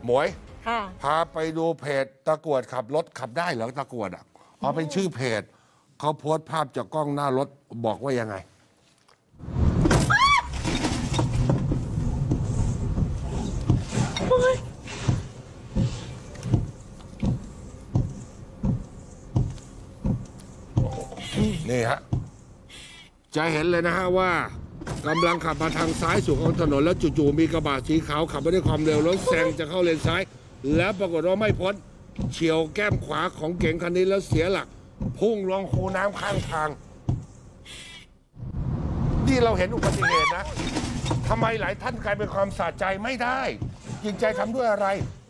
หมวยค่ะพาไปดูเพจตะกรวดขับรถขับได้เหรอตะกรวดอ่ะเอาเป็นชื่อเพจเขาโพสต์ภาพจากกล้องหน้ารถบอกว่ายังไงนี่ฮะจะเห็นเลยนะฮะว่ากำลังขับมาทางซ้ายสู่ของถนนแล้วจู่ๆมีกระบะสีขาวขับมาด้วยความเร็วรถแซงจะเข้าเลนซ้ายแล้วปรากฏว่าไม่พ้นเฉียวแก้มขวาของเก๋งคันนี้แล้วเสียหลักพุ่งลงคูน้ำข้างทางนี่เราเห็นอุบัติเหตุนะทำไมหลายท่านกลายเป็นความสะใจไม่ได้จริงใจทำด้วยอะไร